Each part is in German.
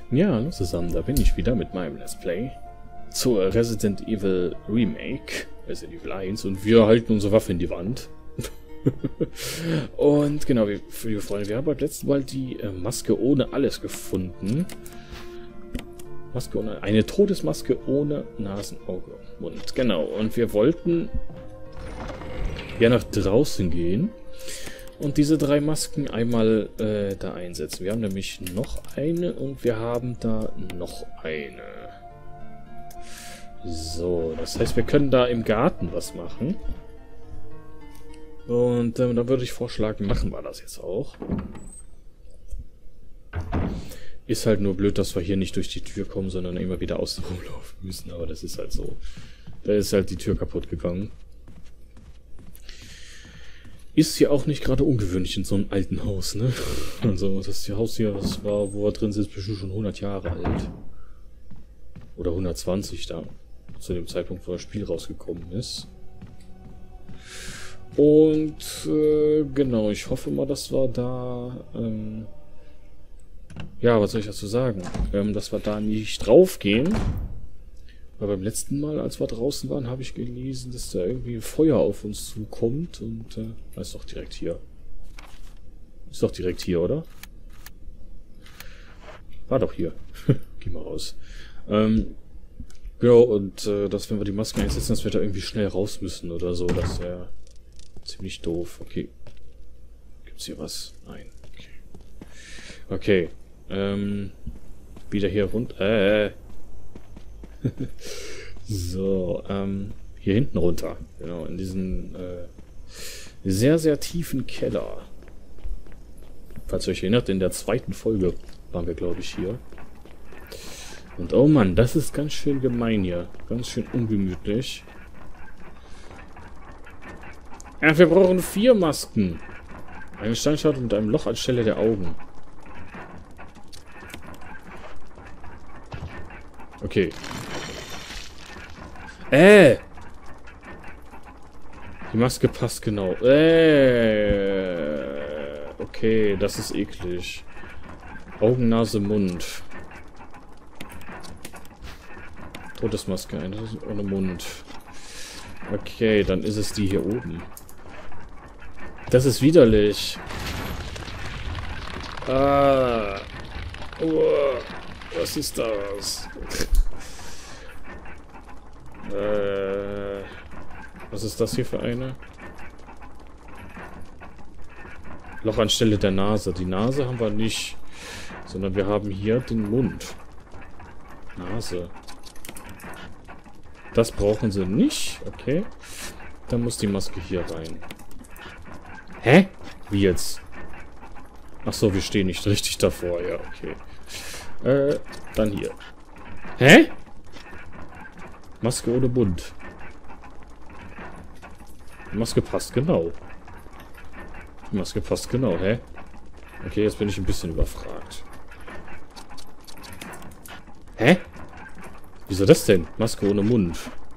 Ja, hallo zusammen, da bin ich wieder mit meinem Let's Play zur Resident Evil Remake, Resident Evil 1, und wir halten unsere Waffe in die Wand. Und genau, liebe Freunde, wir haben beim letzten Mal die Maske ohne alles gefunden. Eine Todesmaske ohne Nasenauge, Mund, genau. Und wir wollten ja nach draußen gehen und diese drei Masken einmal da einsetzen. Wir haben nämlich noch eine und wir haben da noch eine. So, das heißt, wir können da im Garten was machen. Und dann würde ich vorschlagen, machen wir das jetzt auch. Ist halt nur blöd, dass wir hier nicht durch die Tür kommen, sondern immer wieder außen rumlaufen müssen. Aber das ist halt so. Da ist halt die Tür kaputt gegangen. Ist ja auch nicht gerade ungewöhnlich in so einem alten Haus, ne? Also das Haus hier, das war, wo wir drin sind, ist bestimmt schon 100 Jahre alt. Oder 120 da. Zu dem Zeitpunkt, wo das Spiel rausgekommen ist. Und genau, ich hoffe mal, dass wir da ja, was soll ich dazu sagen? Dass wir da nicht draufgehen. Weil beim letzten Mal, als wir draußen waren, habe ich gelesen, dass da irgendwie ein Feuer auf uns zukommt. Und ist doch direkt hier. Ist doch direkt hier, oder? War doch hier. Geh mal raus. Genau, und dass, wenn wir die Masken einsetzen, dass wir da irgendwie schnell raus müssen oder so. Das wäre ziemlich doof. Okay. Gibt's hier was? Nein. Okay. Wieder hier runter. So, hier hinten runter. Genau, in diesen sehr, sehr tiefen Keller. Falls ihr euch erinnert, in der zweiten Folge waren wir, glaube ich, hier. Und oh Mann, das ist ganz schön gemein hier. Ganz schön ungemütlich. Ja, wir brauchen 4 Masken. Eine Steinschale mit einem Loch anstelle der Augen. Okay. Die Maske passt genau. Okay, das ist eklig. Augen, Nase, Mund. Todesmaske, ohne Mund. Okay, dann ist es die hier oben. Das ist widerlich. Ah. Was ist das? Was ist das hier für eine? Loch anstelle der Nase. Die Nase haben wir nicht. Sondern wir haben hier den Mund. Nase. Das brauchen sie nicht. Okay. Dann muss die Maske hier rein. Hä? Wie jetzt? Achso, wir stehen nicht richtig davor. Ja, okay. Dann hier. Hä? Maske ohne Mund. Die Maske passt genau. Die Maske passt genau, hä? Okay, jetzt bin ich ein bisschen überfragt. Hä? Wieso das denn? Maske ohne Mund.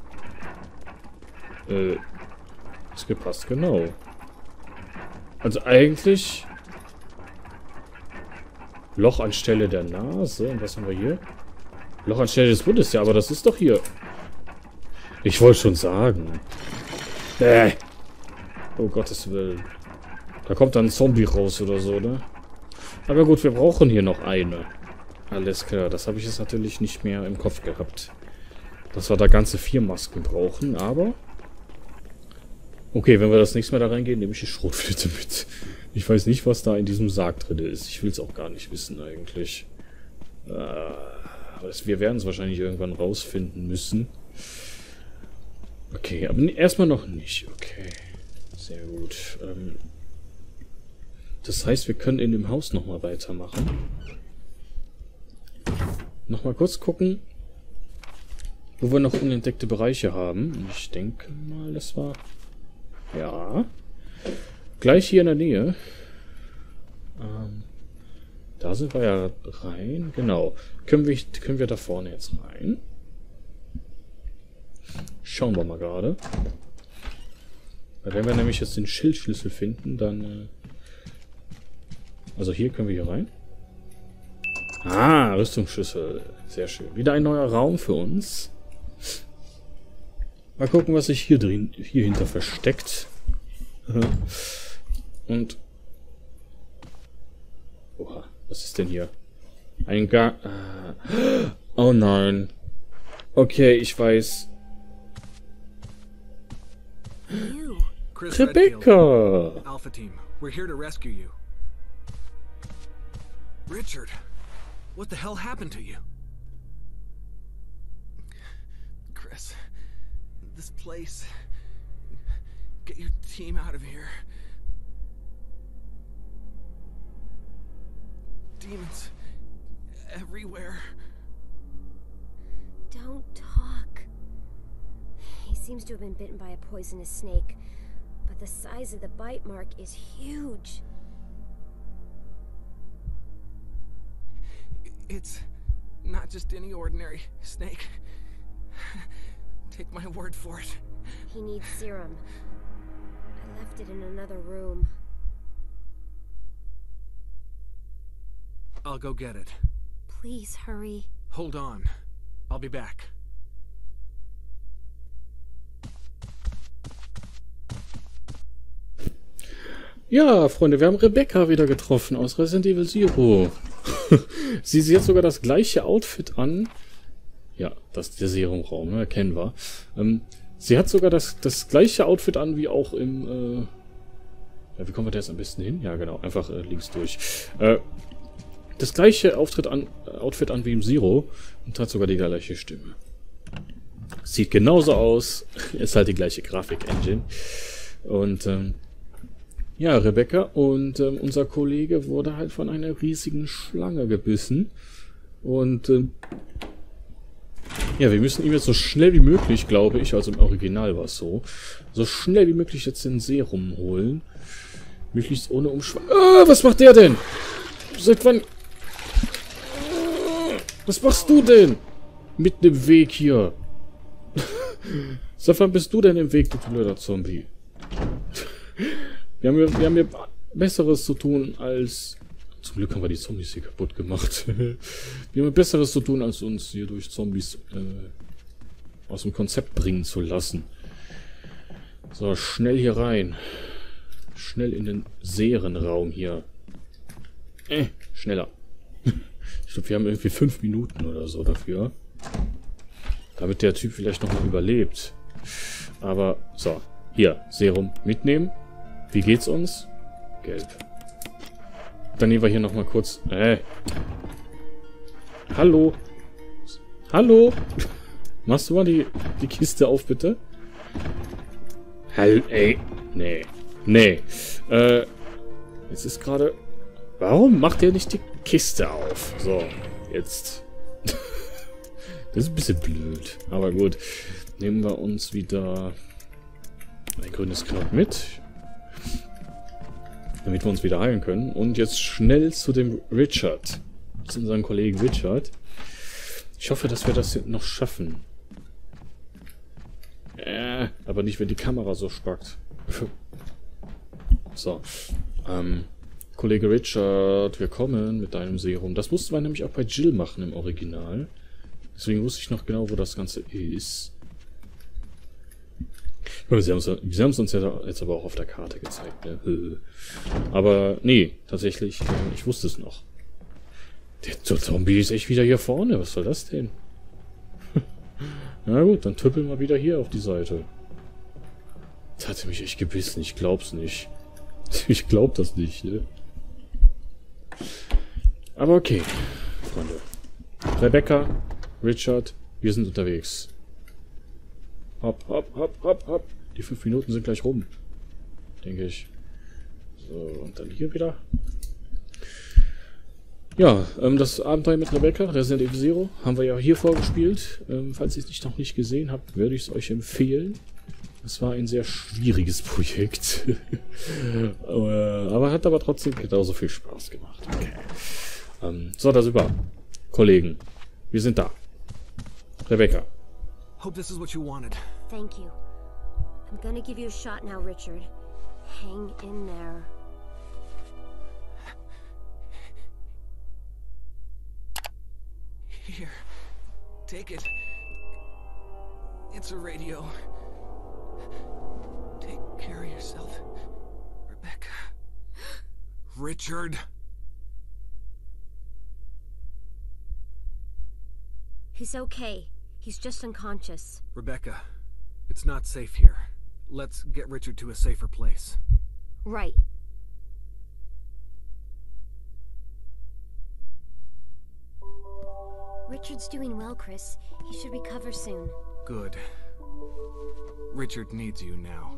Maske passt genau. Also eigentlich... Loch anstelle der Nase. Und was haben wir hier? Loch anstelle des Mundes. Ja, aber das ist doch hier. Ich wollte schon sagen. Oh Gottes Willen. Da kommt dann ein Zombie raus oder so, ne? Aber gut, wir brauchen hier noch eine. Alles klar. Das habe ich jetzt natürlich nicht mehr im Kopf gehabt. Dass wir da ganze 4 Masken brauchen, aber... Okay, wenn wir das nächste Mal da reingehen, nehme ich die Schrotflinte mit. Ich weiß nicht, was da in diesem Sarg drin ist. Ich will es auch gar nicht wissen, eigentlich. Wir werden es wahrscheinlich irgendwann rausfinden müssen. Okay, aber erstmal noch nicht. Okay, sehr gut. Das heißt, wir können in dem Haus nochmal weitermachen. Nochmal kurz gucken, wo wir noch unentdeckte Bereiche haben. Ich denke mal, das war... Ja. Gleich hier in der Nähe. Da sind wir ja rein. Genau. Können wir da vorne jetzt rein? Schauen wir mal gerade. Weil wenn wir nämlich jetzt den Schildschlüssel finden, dann... Also hier können wir hier rein. Ah, Rüstungsschlüssel. Sehr schön. Wieder ein neuer Raum für uns. Mal gucken, was sich hier hinter versteckt. Und... Oha, was ist denn hier? Ein Oh nein. Okay, ich weiß. Rebecca! Alpha Team, we're here to rescue you. Richard, what the hell happened to you? Chris, this place. Get your team out of here. Demons everywhere. Don't talk. He seems to have been bitten by a poisonous snake, but the size of the bite mark is huge. It's not just any ordinary snake. Take my word for it. He needs serum. I left it in another room. I'll go get it. Please hurry. Hold on. I'll be back. Ja, Freunde, wir haben Rebecca wieder getroffen aus Resident Evil Zero. Sie sieht jetzt sogar das gleiche Outfit an. Ja, das ist der Serumraum, ne? Kennen wir. Sie hat sogar das gleiche Outfit an wie auch im... ja, wie kommen wir da jetzt am besten hin? Ja, genau, einfach links durch. Das gleiche Outfit an wie im Zero und hat sogar die gleiche Stimme. Sieht genauso aus. Ist halt die gleiche Grafik-Engine. Und ja, Rebecca und unser Kollege wurde halt von einer riesigen Schlange gebissen. Und ja, wir müssen ihm jetzt so schnell wie möglich, glaube ich, also im Original war es so schnell wie möglich jetzt den Serum holen. Möglichst ohne Umschweiß. Ah, was macht der denn? Seit wann... Was machst du denn? Mitten im Weg hier. Seit wann bist du denn im Weg, du blöder Zombie? Wir haben hier Besseres zu tun als... Zum Glück haben wir die Zombies hier kaputt gemacht. Wir haben hier Besseres zu tun, als uns hier durch Zombies aus dem Konzept bringen zu lassen. So, schnell hier rein. Schnell in den Seerenraum hier. Schneller. Ich glaube, wir haben irgendwie 5 Minuten oder so dafür. Damit der Typ vielleicht noch mal überlebt. Aber, so. Hier, Serum mitnehmen. Wie geht's uns? Gelb. Dann nehmen wir hier noch mal kurz... Hallo? Hallo? Machst du mal die Kiste auf, bitte? Ey. Nee. Nee. Jetzt ist gerade... Warum macht der nicht die Kiste auf? So, jetzt. Das ist ein bisschen blöd. Aber gut. Nehmen wir uns wieder ein grünes Kraut mit. Damit wir uns wieder heilen können. Und jetzt schnell zu dem Richard. Zu unserem Kollegen Richard. Ich hoffe, dass wir das noch schaffen. Aber nicht, wenn die Kamera so spackt. So. Kollege Richard, wir kommen mit deinem Serum. Das mussten wir nämlich auch bei Jill machen im Original. Deswegen wusste ich noch genau, wo das Ganze ist. Sie haben es uns ja jetzt aber auch auf der Karte gezeigt, ne? Aber nee, tatsächlich, ich wusste es noch. Der Zombie ist echt wieder hier vorne. Was soll das denn? Na gut, dann tüppeln wir wieder hier auf die Seite. Das hat mich echt gebissen, ich glaub's nicht. Ich glaub das nicht, ne? Aber okay, Freunde. Rebecca, Richard, wir sind unterwegs. Hopp, hopp, hopp, hopp, hopp. Die 5 Minuten sind gleich rum. Denke ich. So, und dann hier wieder. Ja, das Abenteuer mit Rebecca, Resident Evil Zero, haben wir ja hier vorgespielt. Falls ihr es noch nicht gesehen habt, würde ich es euch empfehlen. Es war ein sehr schwieriges Projekt. Hat aber trotzdem genauso viel Spaß gemacht. Okay. So, das über. Kollegen, wir sind da. Rebecca. Hope this is what you wanted. Thank you. I'm gonna give you a shot now, Richard. Hang in there. Here. Take it. It's a radio. Take care of yourself, Rebecca. Richard. He's okay. He's just unconscious. Rebecca, it's not safe here. Let's get Richard to a safer place. Right. Richard's doing well, Chris. He should recover soon. Good. Richard needs you now.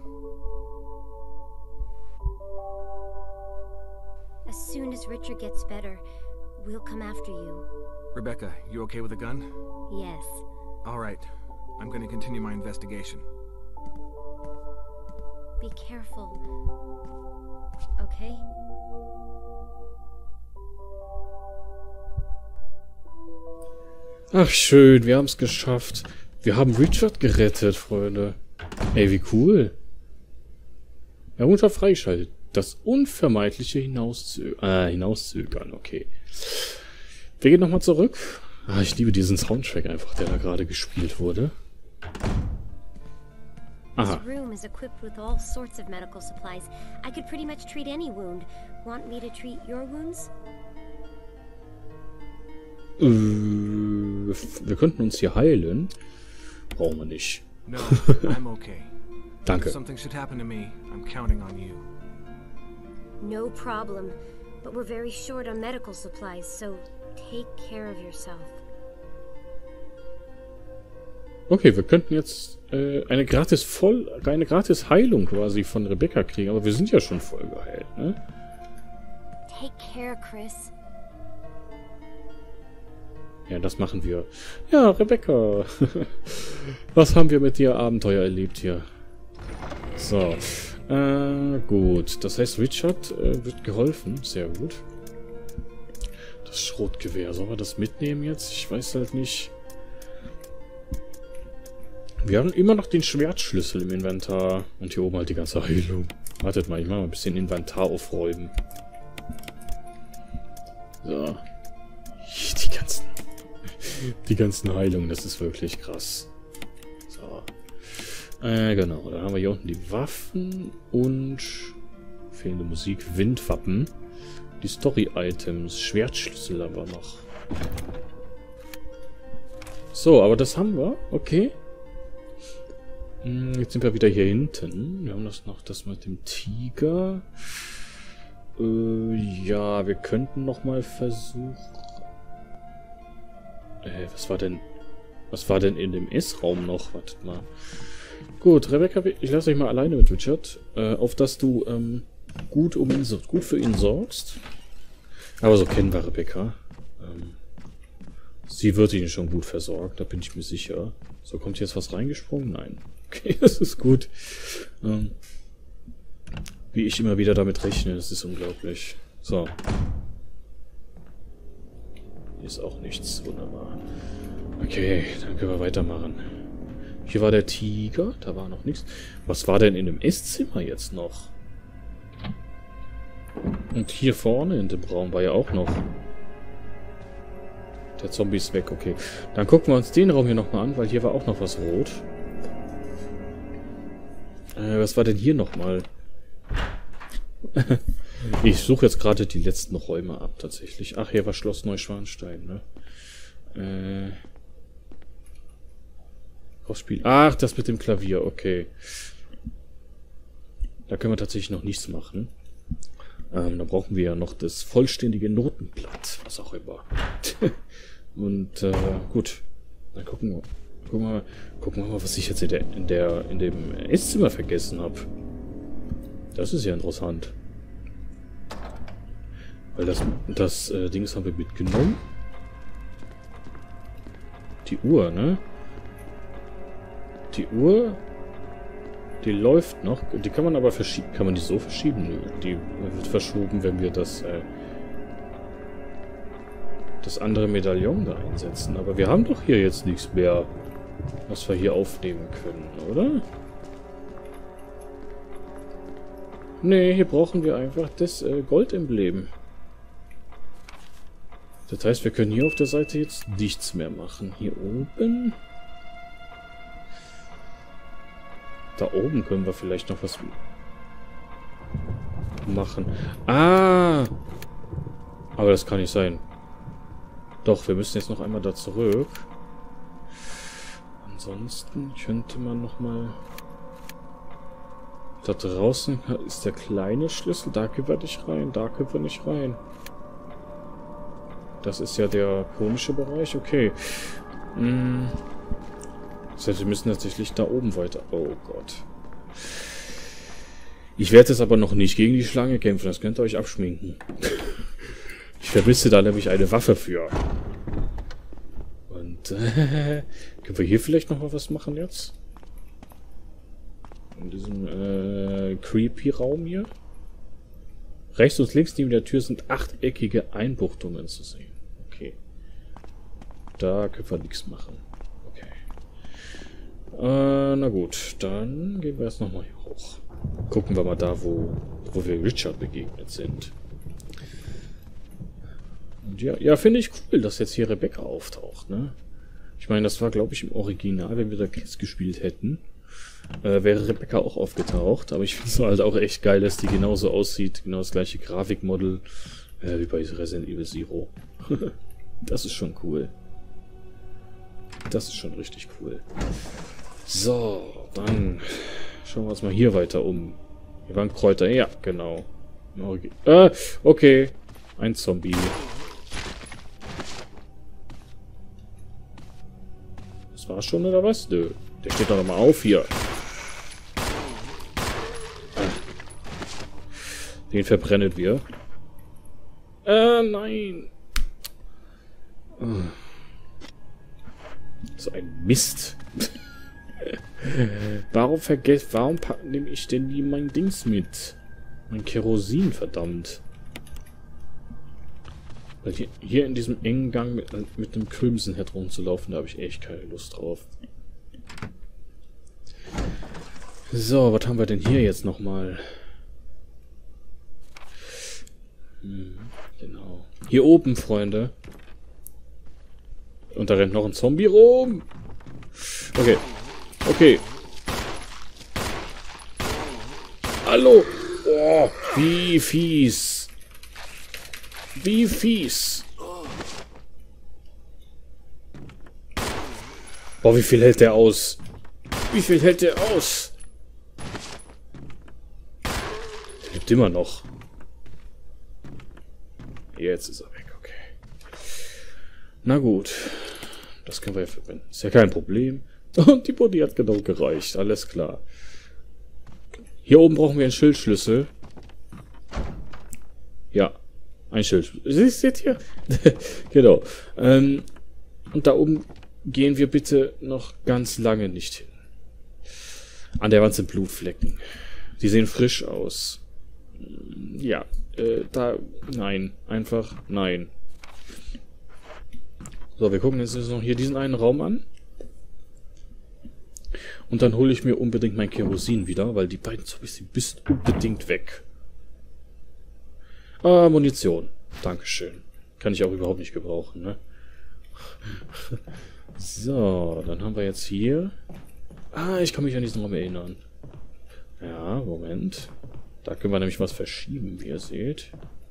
As soon as Richard gets better, we'll come after you. Rebecca, you okay with a gun? Yes. All right. I'm going to continue my investigation. Be careful. Okay? Ach, schön. Wir haben es geschafft. Wir haben Richard gerettet, Freunde. Ey, wie cool. Herunter freischaltet. Das unvermeidliche Hinauszögern. Okay. Wir gehen nochmal zurück. Ah, ich liebe diesen Soundtrack einfach, der da gerade gespielt wurde. Aha. This room is equipped with all sorts of medical supplies. I could pretty much treat any wound. Want me to treat your wounds? Wir könnten uns hier heilen. Brauchen wir nicht. No, I'm okay. Danke. If something should happen to me, I'm counting on you. No problem. But we're very short on medical supplies, so take care of yourself. Okay, wir könnten jetzt eine gratis Heilung quasi von Rebecca kriegen, aber wir sind ja schon voll geheilt, ne? Take care, Chris. Ja, das machen wir. Ja, Rebecca. Was haben wir mit dir Abenteuer erlebt hier? So. Gut. Das heißt, Richard wird geholfen. Sehr gut. Das Schrotgewehr. Sollen wir das mitnehmen jetzt? Ich weiß halt nicht. Wir haben immer noch den Schwertschlüssel im Inventar. Und hier oben halt die ganze Heilung. Wartet mal, ich mache mal ein bisschen Inventar aufräumen. So. Die ganzen Heilungen, das ist wirklich krass. So. Genau, dann haben wir hier unten die Waffen und fehlende Musik, Windwappen. Die Story-Items, Schwertschlüssel aber noch. So, aber das haben wir. Okay. Jetzt sind wir wieder hier hinten. Wir haben das noch, das mit dem Tiger. Ja, wir könnten noch mal versuchen. Was war denn in dem S-Raum noch? Wartet mal. Gut, Rebecca, ich lasse euch mal alleine mit Richard. Auf dass du gut für ihn sorgst. Aber so kennen wir Rebecca. Sie wird ihn schon gut versorgt, da bin ich mir sicher. So, kommt jetzt was reingesprungen? Nein. Okay, das ist gut. Wie ich immer wieder damit rechne, das ist unglaublich. So. Hier ist auch nichts. Wunderbar. Okay, dann können wir weitermachen. Hier war der Tiger. Da war noch nichts. Was war denn in dem Esszimmer jetzt noch? Und hier vorne in dem Raum war ja auch noch. Der Zombie ist weg. Okay. Dann gucken wir uns den Raum hier nochmal an, weil hier war auch noch was rot. Was war denn hier nochmal? Ich suche jetzt gerade die letzten Räume ab, tatsächlich. Ach, hier war Schloss Neuschwanstein, ne? Ausspiel. Ach, das mit dem Klavier, okay. Da können wir tatsächlich noch nichts machen. Da brauchen wir ja noch das vollständige Notenblatt, was auch immer. Und, gut. Dann gucken wir mal, was ich jetzt in dem Esszimmer vergessen habe. Das ist ja interessant. Weil das Dings haben wir mitgenommen. Die Uhr, ne? Die Uhr, die läuft noch. Die kann man aber verschieben. Kann man die so verschieben? Nö. Die wird verschoben, wenn wir das andere Medaillon da einsetzen. Aber wir haben doch hier jetzt nichts mehr, was wir hier aufnehmen können, oder? Ne, hier brauchen wir einfach das Goldemblem. Das heißt, wir können hier auf der Seite jetzt nichts mehr machen. Hier oben... Da oben können wir vielleicht noch was machen. Ah! Aber das kann nicht sein. Doch, wir müssen jetzt noch einmal da zurück. Ansonsten könnte man noch mal... Da draußen ist der kleine Schlüssel. Da können wir nicht rein. Da können wir nicht rein. Das ist ja der komische Bereich. Okay. Das heißt, wir müssen tatsächlich da oben weiter. Oh Gott. Ich werde jetzt aber noch nicht gegen die Schlange kämpfen. Das könnt ihr euch abschminken. Ich vermisse da nämlich eine Waffe für. Und können wir hier vielleicht noch mal was machen jetzt? In diesem creepy Raum hier. Rechts und links neben der Tür sind achteckige Einbuchtungen zu sehen. Okay. Da können wir nichts machen. Okay. Na gut, dann gehen wir jetzt nochmal hier hoch. Gucken wir mal da, wo wir Richard begegnet sind. Und ja, finde ich cool, dass jetzt hier Rebecca auftaucht, ne? Ich meine, das war, glaube ich, im Original, wenn wir da Kids gespielt hätten, wäre Rebecca auch aufgetaucht. Aber ich finde es halt auch echt geil, dass die genauso aussieht. Genau das gleiche Grafikmodell wie bei Resident Evil Zero. Das ist schon cool. Das ist schon richtig cool. So, dann schauen wir uns mal hier weiter um. Hier waren Kräuter. Ja, genau. Okay. Ein Zombie. Das war's schon, oder was? Nö. Der steht doch nochmal auf hier. Den verbrennen wir. Nein. So ein Mist. Warum nehme ich denn nie mein Dings mit? Mein Kerosin, verdammt. Weil hier in diesem engen Gang mit einem Crimson Head rumzulaufen, da habe ich echt keine Lust drauf. So, was haben wir denn hier jetzt nochmal? Genau. Hier oben, Freunde. Und da rennt noch ein Zombie rum. Okay. Okay. Hallo. Oh, wie fies. Wie fies. Boah, wie viel hält der aus? Wie viel hält der aus? Der lebt immer noch. Jetzt ist er weg, okay. Na gut. Das können wir ja verwenden. Ist ja kein Problem. Und die Body hat genau gereicht. Alles klar. Hier oben brauchen wir einen Schildschlüssel. Ja. Ein Schildschlüssel. Seht ihr? Genau. Und da oben gehen wir bitte noch ganz lange nicht hin. An der Wand sind Blutflecken. Die sehen frisch aus. Ja. Nein. Einfach nein. So, wir gucken jetzt noch hier diesen einen Raum an. Und dann hole ich mir unbedingt mein Kerosin wieder, weil die beiden Zombies müssen unbedingt weg. Ah, Munition. Dankeschön. Kann ich auch überhaupt nicht gebrauchen, ne? So, dann haben wir jetzt hier... Ah, ich kann mich an diesen Raum erinnern. Ja, Moment. Da können wir nämlich was verschieben, wie ihr seht.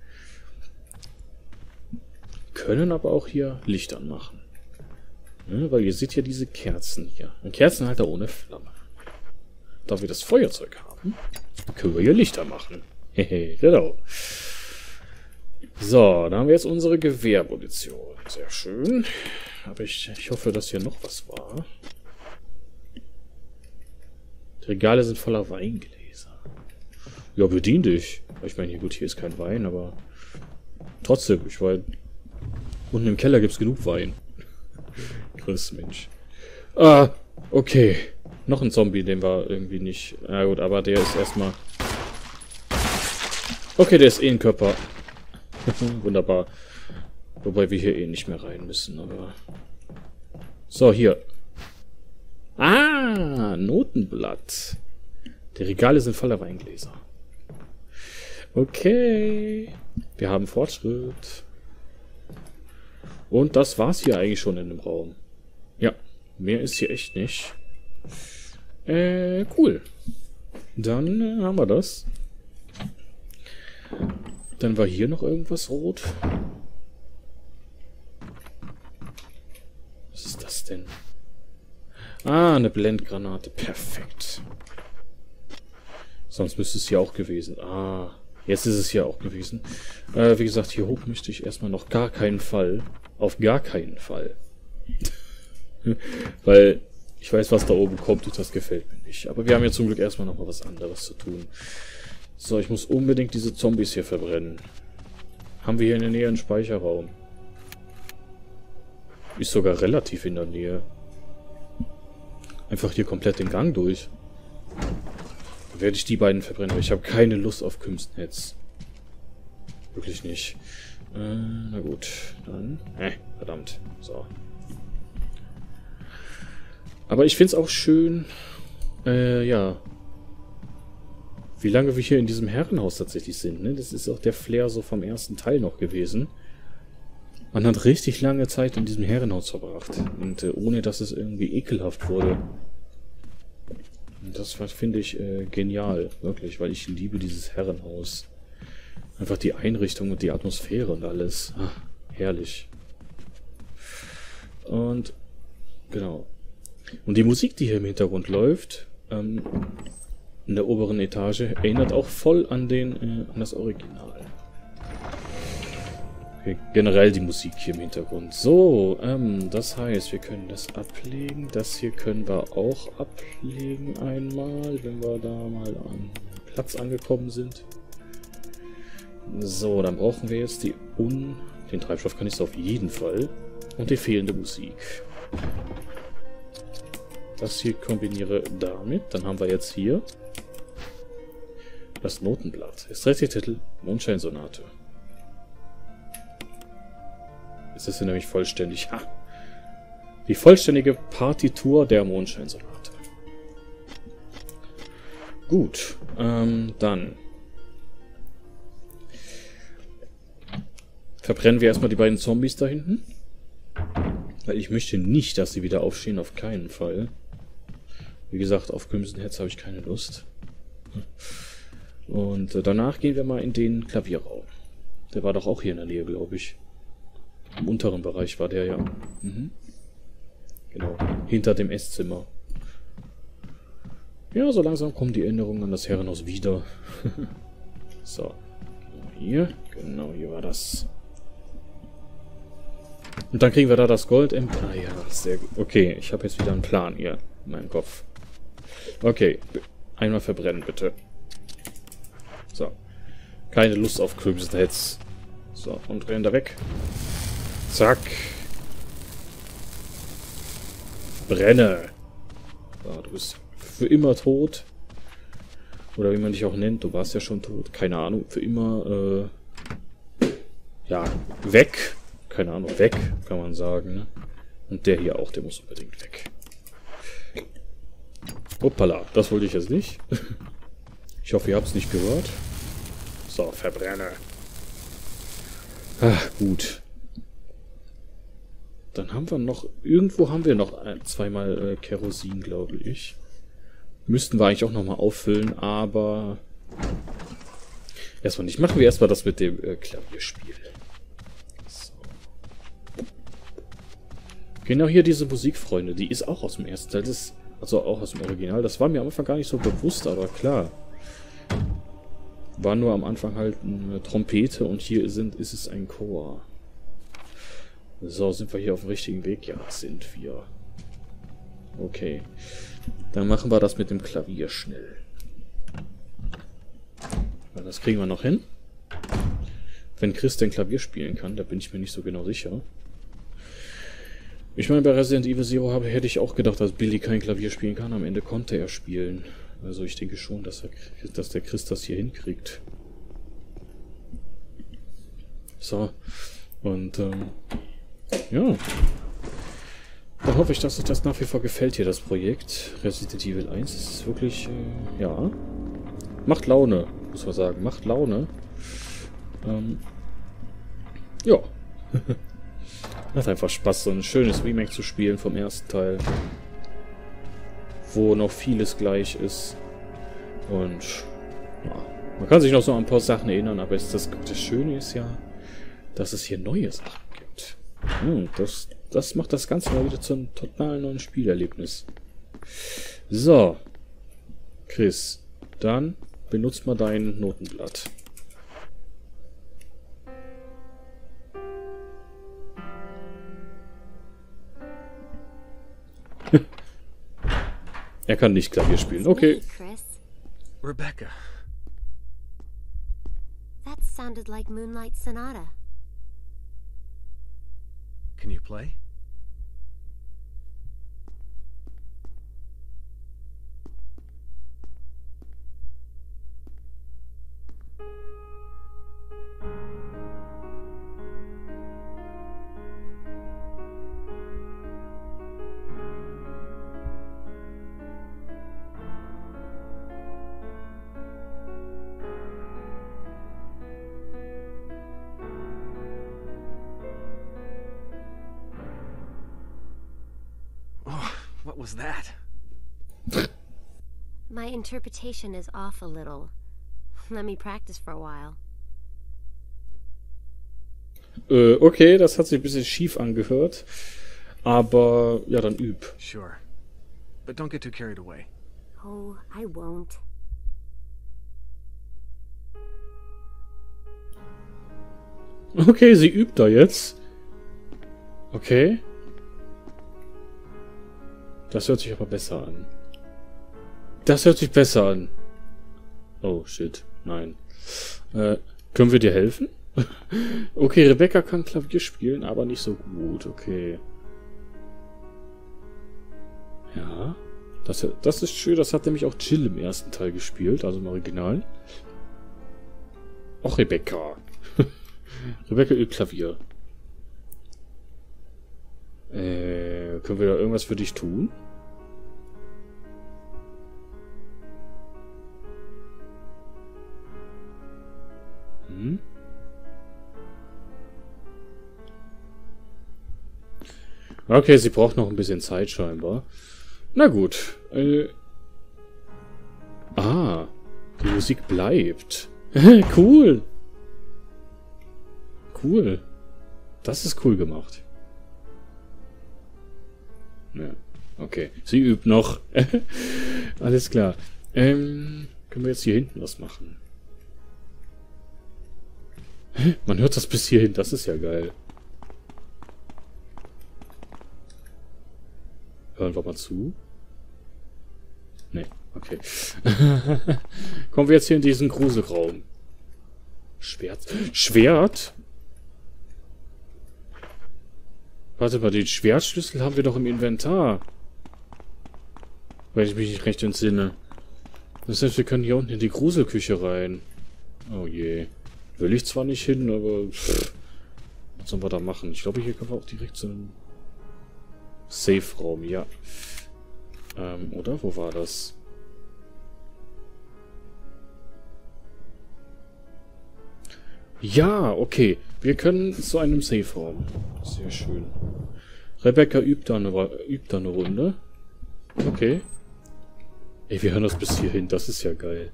Können aber auch hier Licht anmachen. Ja, weil ihr seht ja diese Kerzen hier. Ein Kerzenhalter ohne Flamme. Da wir das Feuerzeug haben, können wir hier Lichter machen. Hehe, genau. So, da haben wir jetzt unsere Gewehrmunition. Sehr schön. Aber ich hoffe, dass hier noch was war. Die Regale sind voller Weingläser. Ja, bedien dich. Ich meine, gut, hier ist kein Wein, aber trotzdem, ich weiß, unten im Keller gibt es genug Wein. Grüß Mensch. Ah, okay. Noch ein Zombie, den wir irgendwie nicht... Na gut, aber der ist erstmal... Okay, der ist eh ein Körper. Wunderbar. Wobei wir hier eh nicht mehr rein müssen, aber... So, hier. Ah, Notenblatt. Die Regale sind voller Weingläser. Okay. Wir haben Fortschritt. Und das war's hier eigentlich schon in dem Raum. Ja, mehr ist hier echt nicht. Cool. Dann haben wir das. Dann war hier noch irgendwas rot. Was ist das denn? Ah, eine Blendgranate. Perfekt. Sonst müsste es hier auch gewesen. Ah, jetzt ist es hier auch gewesen. Wie gesagt, hier hoch möchte ich erstmal noch gar keinen Fall. Auf gar keinen Fall. Weil ich weiß, was da oben kommt und das gefällt mir nicht. Aber wir haben ja zum Glück erstmal noch mal was anderes zu tun. So, ich muss unbedingt diese Zombies hier verbrennen. Haben wir hier in der Nähe einen Speicherraum? Ist sogar relativ in der Nähe. Einfach hier komplett den Gang durch. Dann werde ich die beiden verbrennen, aber ich habe keine Lust auf Kümstenhetz. Wirklich nicht. Na gut, dann... verdammt. So. Aber ich finde es auch schön... ja... Wie lange wir hier in diesem Herrenhaus tatsächlich sind, ne? Das ist auch der Flair so vom ersten Teil noch gewesen. Man hat richtig lange Zeit in diesem Herrenhaus verbracht. Und ohne, dass es irgendwie ekelhaft wurde. Und das finde ich genial, wirklich, weil ich liebe dieses Herrenhaus. Einfach die Einrichtung und die Atmosphäre und alles. Ach, herrlich. Und, genau. Und die Musik, die hier im Hintergrund läuft, in der oberen Etage, erinnert auch voll an an das Original. Okay, generell die Musik hier im Hintergrund. So, das heißt, wir können das ablegen. Das hier können wir auch ablegen einmal, wenn wir da mal am Platz angekommen sind. So, dann brauchen wir jetzt den Treibstoffkanister auf jeden Fall. Und die fehlende Musik. Das hier kombiniere damit. Dann haben wir jetzt hier das Notenblatt. Ist der Titel Mondscheinsonate. Ist das hier nämlich vollständig? Ha! Die vollständige Partitur der Mondscheinsonate. Gut, dann verbrennen wir erstmal die beiden Zombies da hinten. Weil ich möchte nicht, dass sie wieder aufstehen, auf keinen Fall. Wie gesagt, auf Kümstenhetz habe ich keine Lust. Und danach gehen wir mal in den Klavierraum. Der war doch auch hier in der Nähe, glaube ich. Im unteren Bereich war der ja. Mhm. Genau, hinter dem Esszimmer. Ja, so langsam kommen die Erinnerungen an das Herrenhaus wieder. So, genau hier war das. Und dann kriegen wir da das Gold. Ah ja, sehr gut. Okay, ich habe jetzt wieder einen Plan hier in meinem Kopf. Okay, einmal verbrennen, bitte. So. Keine Lust auf Kümstenhetz. So, und rennen da weg. Zack. Brenne. So, du bist für immer tot. Oder wie man dich auch nennt. Du warst ja schon tot. Keine Ahnung. Für immer, ja, weg. Keine Ahnung, weg, kann man sagen. Ne? Und der hier auch, der muss unbedingt weg. Hoppala, das wollte ich jetzt nicht. Ich hoffe, ihr habt es nicht gehört. So, verbrenne. Ach, gut. Dann haben wir noch... Irgendwo haben wir noch zweimal Kerosin, glaube ich. Müssten wir eigentlich auch nochmal auffüllen, aber... Erstmal nicht. Machen wir erstmal das mit dem Klavierspiel. So. Genau hier diese Musik, Freunde. Die ist auch aus dem ersten Teil. Also auch aus dem Original. Das war mir am Anfang gar nicht so bewusst, aber klar. War nur am Anfang halt eine Trompete und hier ist es ein Chor. So, sind wir hier auf dem richtigen Weg? Ja, sind wir. Okay. Dann machen wir das mit dem Klavier schnell. Das kriegen wir noch hin. Wenn Chris denn Klavier spielen kann, da bin ich mir nicht so genau sicher. Ich meine, bei Resident Evil Zero hätte ich auch gedacht, dass Billy kein Klavier spielen kann. Am Ende konnte er spielen. Also ich denke schon, dass der Chris das hier hinkriegt. So. Und, ja. Dann hoffe ich, dass euch das nach wie vor gefällt hier, das Projekt. Resident Evil 1 ist wirklich, ja. Macht Laune, muss man sagen. Macht Laune. Ja. Macht einfach Spaß, so ein schönes Remake zu spielen vom ersten Teil. Wo noch vieles gleich ist. Und ja, man kann sich noch so an ein paar Sachen erinnern, aber das Schöne ist ja, dass es hier neue Sachen gibt. Das macht das Ganze mal wieder zu einem total neuen Spielerlebnis. So. Chris, dann benutzt mal dein Notenblatt. Er kann nicht Klavier spielen. Okay. Chris. Rebecca. That sounded like Moonlight Sonata. Can you play? What was that? My interpretation is off a little. Let me practice for a while. Okay, das hat sich ein bisschen schief angehört. Aber, ja, dann üb. Sure. But don't get too carried away. Oh, I won't. Okay, sie übt da jetzt. Okay. Das hört sich aber besser an. Das hört sich besser an. Oh, shit. Nein. Können wir dir helfen? Okay, Rebecca kann Klavier spielen, aber nicht so gut. Okay. Ja. Das ist schön. Das hat nämlich auch Jill im ersten Teil gespielt, also im Original. Auch Rebecca. Rebecca übt Klavier. Können wir da irgendwas für dich tun? Hm? Okay, sie braucht noch ein bisschen Zeit scheinbar. Na gut. Die Musik bleibt. Cool. Cool. Das ist cool gemacht. Ja, okay. Sie übt noch. Alles klar. Können wir jetzt hier hinten was machen? Man hört das bis hierhin. Das ist ja geil. Hören wir mal zu. Nee, okay. Kommen wir jetzt hier in diesen Gruselraum. Schwert? Schwert? Warte mal, den Schwertschlüssel haben wir doch im Inventar. Weil ich mich nicht recht entsinne. Das heißt, wir können hier unten in die Gruselküche rein. Oh je. Will ich zwar nicht hin, aber... was sollen wir da machen? Ich glaube, hier können wir auch direkt zu einem Safe-Raum, ja. Oder? Wo war das? Ja, okay. Wir können zu einem Safe-Raum. Sehr schön. Rebecca übt da eine Runde. Okay. Ey, wir hören das bis hierhin. Das ist ja geil.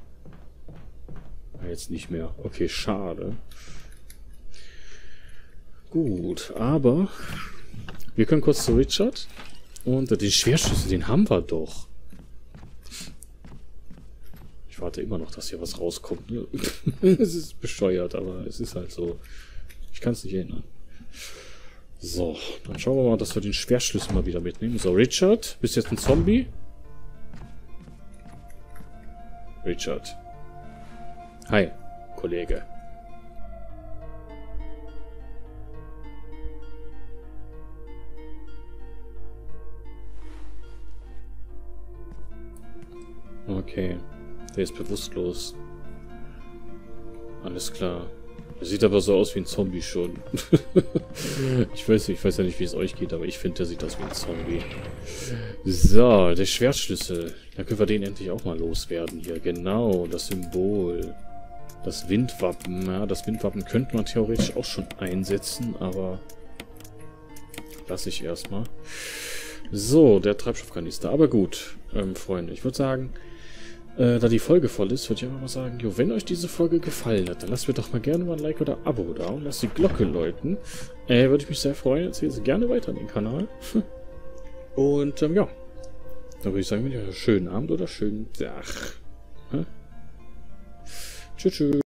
Jetzt nicht mehr. Okay, schade. Gut, aber wir können kurz zu Richard. Und den Schwertschlüssel, den haben wir doch. Ich warte immer noch, dass hier was rauskommt. Ne? Es ist bescheuert, aber es ist halt so. Ich kann es nicht erinnern. So, dann schauen wir mal, dass wir den Schwertschlüssel mal wieder mitnehmen. So, Richard, bist du jetzt ein Zombie? Richard. Hi, Kollege. Okay, der ist bewusstlos. Alles klar. Er sieht aber so aus wie ein Zombie schon. Ich weiß ja nicht, wie es euch geht, aber ich finde, der sieht aus wie ein Zombie. So, der Schwertschlüssel. Dann können wir den endlich auch mal loswerden hier. Genau, das Symbol. Das Windwappen. Ja, das Windwappen könnte man theoretisch auch schon einsetzen, aber lasse ich erstmal. So, der Treibstoffkanister. Aber gut, Freunde, ich würde sagen, da die Folge voll ist, würde ich einfach mal sagen, jo, wenn euch diese Folge gefallen hat, dann lasst mir doch mal gerne mal ein Like oder ein Abo da und lasst die Glocke läuten. Würde ich mich sehr freuen. Erzählt sie gerne weiter an den Kanal. Und, ja. Dann würde ich sagen, schönen Abend oder schönen Tag. Tschüss, tschüss.